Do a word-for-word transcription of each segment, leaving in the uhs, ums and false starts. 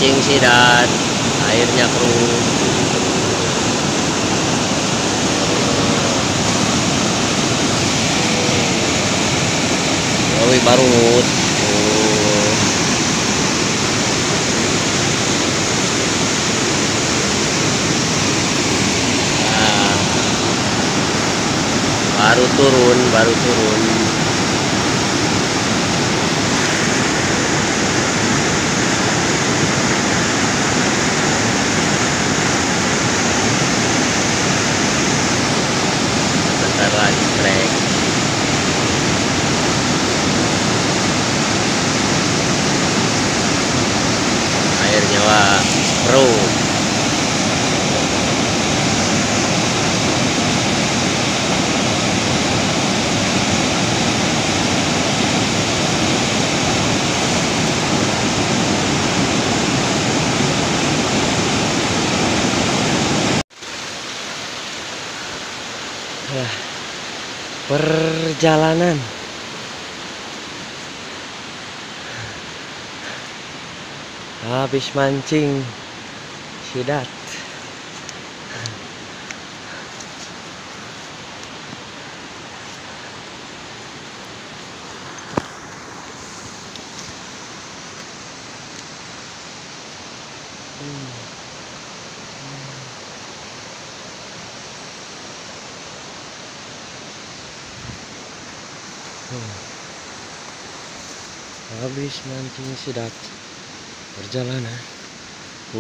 mancing sidat, airnya keruh. Gawe barut. Oh. Nah. Baru turun, baru turun. Bentar lagi trek. Airnya wah pro. Perjalanan habis mancing sidat. hmm. Hmm. Habis mancing sidat, perjalanan bu.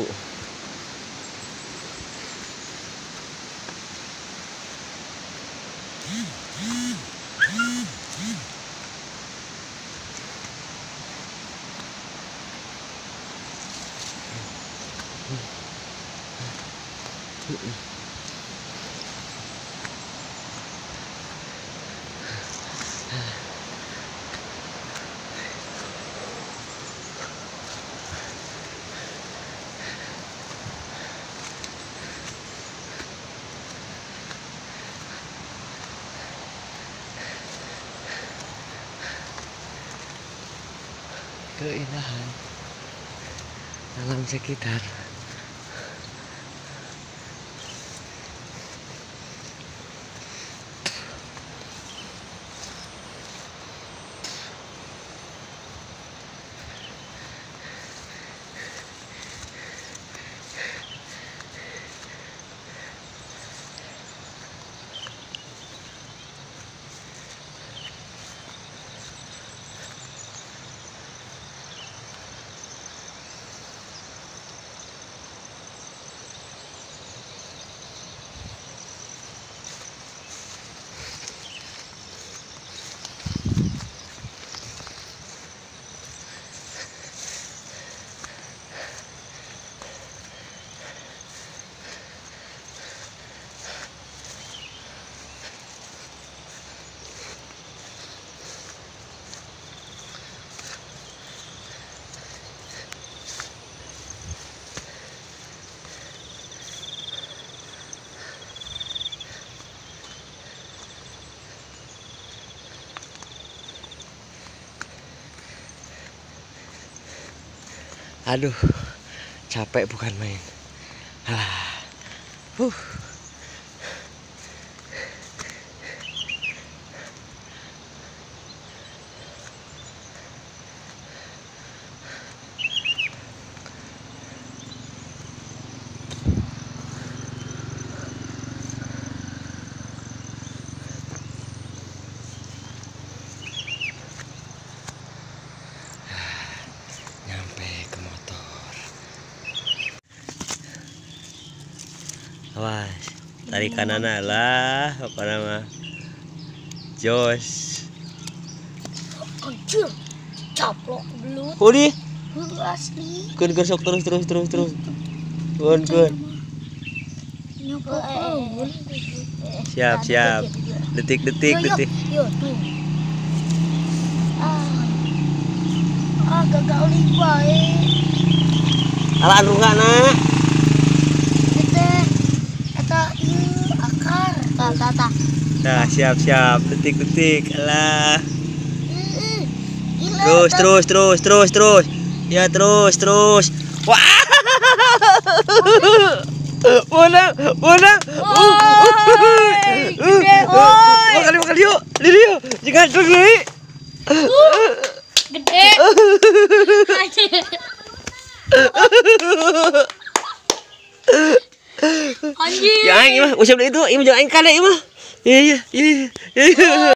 Keindahan alam sekitar. Aduh, capek bukan main. Ah, huh. Awas, tarik kanan lah, apa nama? Jos. Kecil, caplok belut. Udi, Asli. kun kun sok terus terus terus terus. Kun kun. Siap siap. Detik detik detik. Yo tuh. Ah, ah gagal liba eh. Alah rungana. Tata. Nah, siap siap, detik detik, alah. Terus terus terus terus terus. Ya terus terus. Wah. Menang, menang. Woi, gede, woi. Makan makan yuk. Diri yuk. Jangan pergi. Gede. Anjing. Yang ini mah usah beli itu, ini jangan kalah ini mah. Iya iya iya.